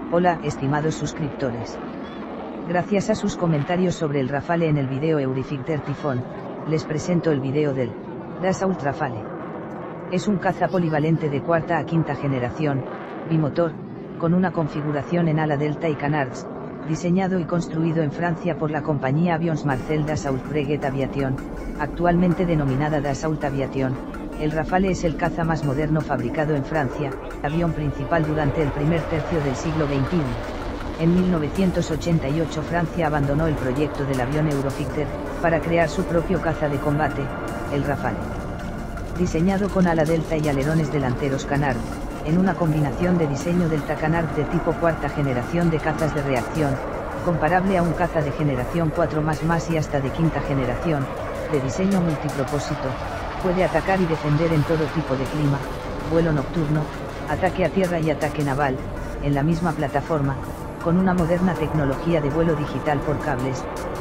Hola, estimados suscriptores. Gracias a sus comentarios sobre el Rafale en el video Eurifighter Typhoon, les presento el video del Dassault Rafale. Es un caza polivalente de cuarta a quinta generación, bimotor, con una configuración en ala delta y canards, diseñado y construido en Francia por la compañía Avions Marcel Dassault Breguet Aviation, actualmente denominada Dassault Aviation. El Rafale es el caza más moderno fabricado en Francia, avión principal durante el primer tercio del siglo XXI. En 1988 Francia abandonó el proyecto del avión Eurofighter, para crear su propio caza de combate, el Rafale. Diseñado con ala delta y alerones delanteros canard, en una combinación de diseño delta canard de tipo cuarta generación de cazas de reacción, comparable a un caza de generación 4++ y hasta de quinta generación, de diseño multipropósito, puede atacar y defender en todo tipo de clima, vuelo nocturno, ataque a tierra y ataque naval, en la misma plataforma, con una moderna tecnología de vuelo digital por cables,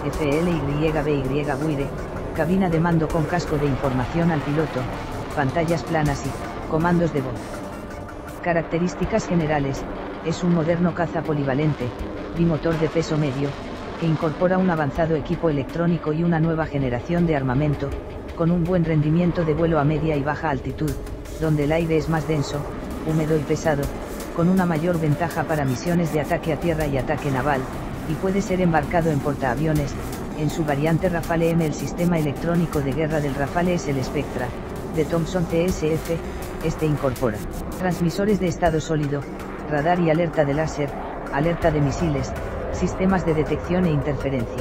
FLYBY Wire, cabina de mando con casco de información al piloto, pantallas planas y comandos de voz. Características generales: es un moderno caza polivalente, bimotor de peso medio, que incorpora un avanzado equipo electrónico y una nueva generación de armamento, con un buen rendimiento de vuelo a media y baja altitud, donde el aire es más denso, húmedo y pesado, con una mayor ventaja para misiones de ataque a tierra y ataque naval, y puede ser embarcado en portaaviones. En su variante Rafale M, el sistema electrónico de guerra del Rafale es el Spectra, de Thomson CSF. Este incorpora transmisores de estado sólido, radar y alerta de láser, alerta de misiles, sistemas de detección e interferencia.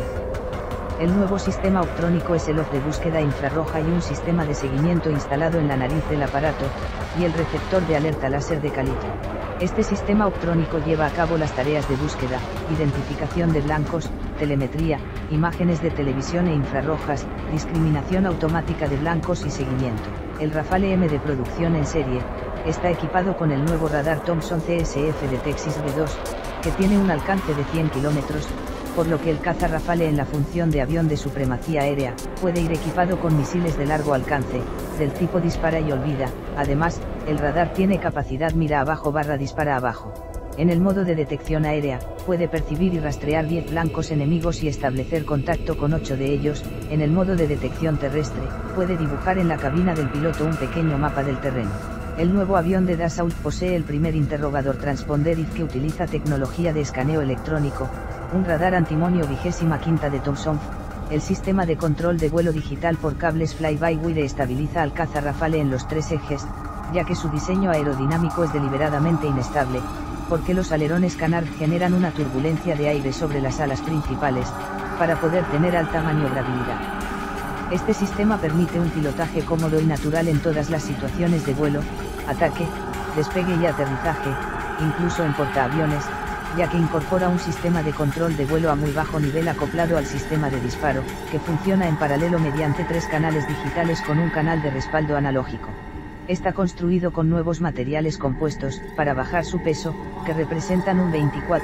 El nuevo sistema optrónico es el OFF de búsqueda infrarroja y un sistema de seguimiento instalado en la nariz del aparato, y el receptor de alerta láser de calibre. Este sistema optrónico lleva a cabo las tareas de búsqueda, identificación de blancos, telemetría, imágenes de televisión e infrarrojas, discriminación automática de blancos y seguimiento. El Rafale M de producción en serie, está equipado con el nuevo radar Thomson CSF de Texas B2, que tiene un alcance de 100 kilómetros, por lo que el caza Rafale en la función de avión de supremacía aérea, puede ir equipado con misiles de largo alcance, del tipo dispara y olvida. Además, el radar tiene capacidad mira abajo / dispara abajo. En el modo de detección aérea, puede percibir y rastrear 10 blancos enemigos y establecer contacto con 8 de ellos. En el modo de detección terrestre, puede dibujar en la cabina del piloto un pequeño mapa del terreno. El nuevo avión de Dassault posee el primer interrogador transponder IF que utiliza tecnología de escaneo electrónico, un radar antimonio 25ª de Thomson. El sistema de control de vuelo digital por cables fly-by-wire estabiliza al caza Rafale en los 3 ejes, ya que su diseño aerodinámico es deliberadamente inestable, porque los alerones canard generan una turbulencia de aire sobre las alas principales, para poder tener alta maniobrabilidad. Este sistema permite un pilotaje cómodo y natural en todas las situaciones de vuelo, ataque, despegue y aterrizaje, incluso en portaaviones, ya que incorpora un sistema de control de vuelo a muy bajo nivel acoplado al sistema de disparo, que funciona en paralelo mediante 3 canales digitales con un canal de respaldo analógico. Está construido con nuevos materiales compuestos, para bajar su peso, que representan un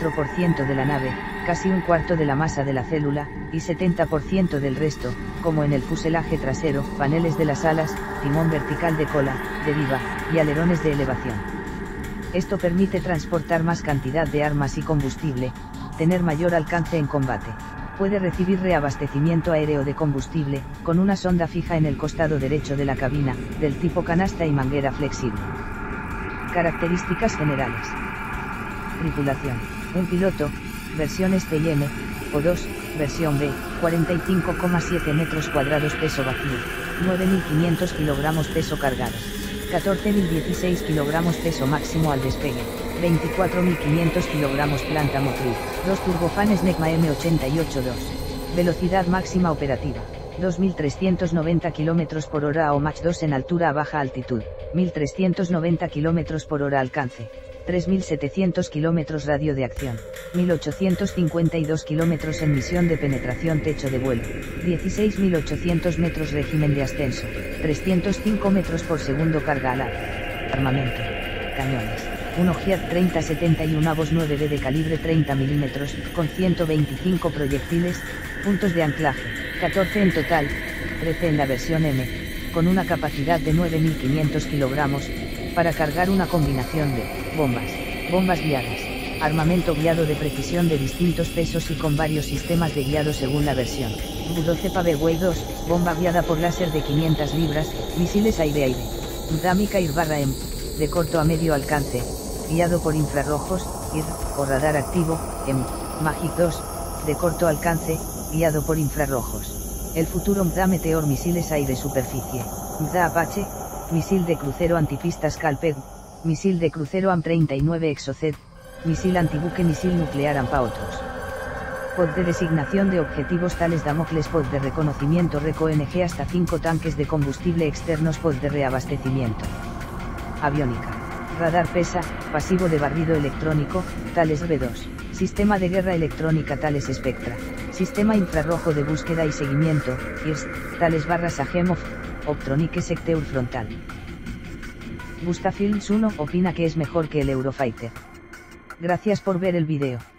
24% de la nave, casi un cuarto de la masa de la célula, y 70% del resto, como en el fuselaje trasero, paneles de las alas, timón vertical de cola, deriva, y alerones de elevación. Esto permite transportar más cantidad de armas y combustible, tener mayor alcance en combate. Puede recibir reabastecimiento aéreo de combustible, con una sonda fija en el costado derecho de la cabina, del tipo canasta y manguera flexible. Características generales. Tripulación: un piloto, versión STIM, o 2, versión B, 45,7 metros cuadrados peso vacío, 9.500 kilogramos peso cargado, 14.016 kilogramos peso máximo al despegue, 24.500 kilogramos planta motriz, 2 turbofanes NECMA M88-2. Velocidad máxima operativa: 2.390 km por hora o Mach 2 en altura a baja altitud, 1.390 km por hora alcance, 3.700 km radio de acción, 1.852 km en misión de penetración techo de vuelo, 16.800 metros régimen de ascenso, 305 metros por segundo carga alada. Armamento: cañones, un Ogier 30-71 9B de calibre 30 mm, con 125 proyectiles, puntos de anclaje, 14 en total, 13 en la versión M, con una capacidad de 9.500 kilogramos, para cargar una combinación de bombas guiadas, Armamento guiado de precisión de distintos pesos y con varios sistemas de guiado según la versión. U-12 Paveway 2, bomba guiada por láser de 500 libras, misiles aire-aire. Mdamikair-M, de corto a medio alcance, guiado por infrarrojos, IR, o radar activo, Magic 2, de corto alcance, guiado por infrarrojos. El futuro MDA Meteor misiles aire-superficie. MDA Apache, misil de crucero antipista Scalped, misil de crucero AM-39 Exocet, misil antibuque misil nuclear AMPA. Otros. Pod de designación de objetivos tales Damocles. Pod de reconocimiento RECO-NG hasta 5 tanques de combustible externos. Pod de reabastecimiento. Aviónica. Radar PESA, pasivo de barrido electrónico, tales B2. Sistema de guerra electrónica tales Spectra. Sistema infrarrojo de búsqueda y seguimiento, IRS, tales /Agemov, Optronique Secteur Frontal. Gustafilms 1 opina que es mejor que el Eurofighter. Gracias por ver el video.